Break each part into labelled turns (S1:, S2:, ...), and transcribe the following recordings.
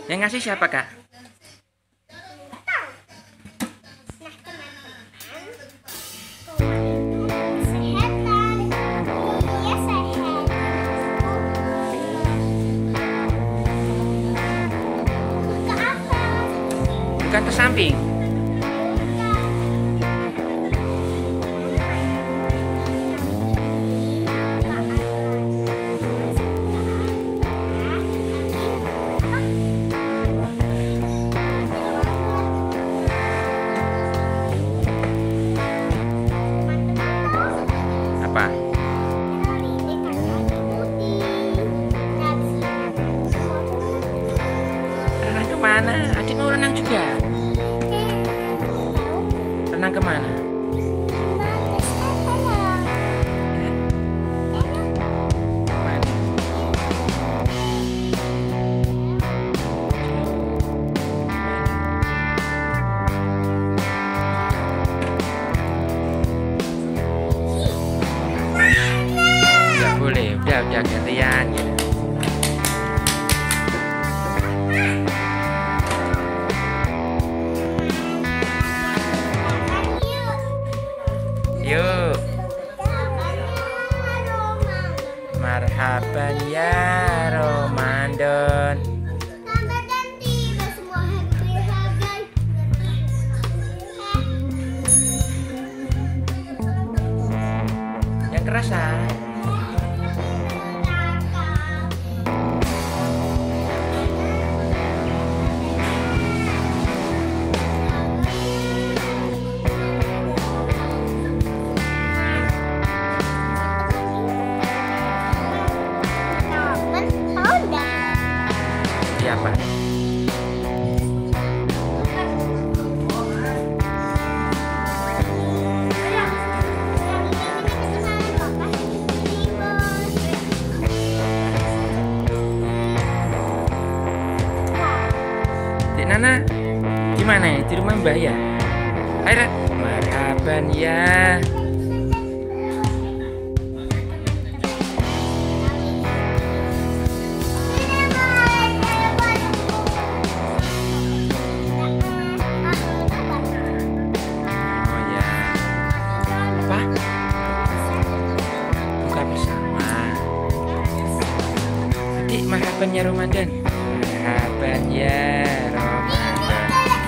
S1: Yang ngasih siapa, Kak? Bukan ke samping. Apa? Renang kemana? Adik mau renang juga? Renang kemana? Nggak boleh, udah gantian gitu. Yuk, marhaban ya Ramadan. Yang kerasa. Siapa? Dek Nana, gimana ya di rumah Mbak ya? Ayo, marhaban ya. Oh ya, apa? Buka bersama. Adik, marhaban ya Ramadan. Marhaban ya Ramadan.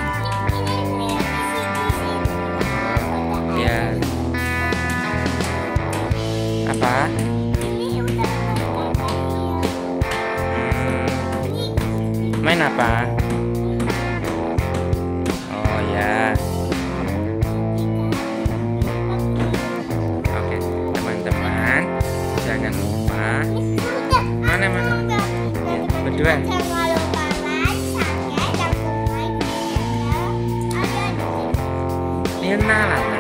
S1: Ya. Apa? Main apa? Oh ya. Oke, teman-teman, jangan lupa. Mana? Ya, berdua. Ini lah.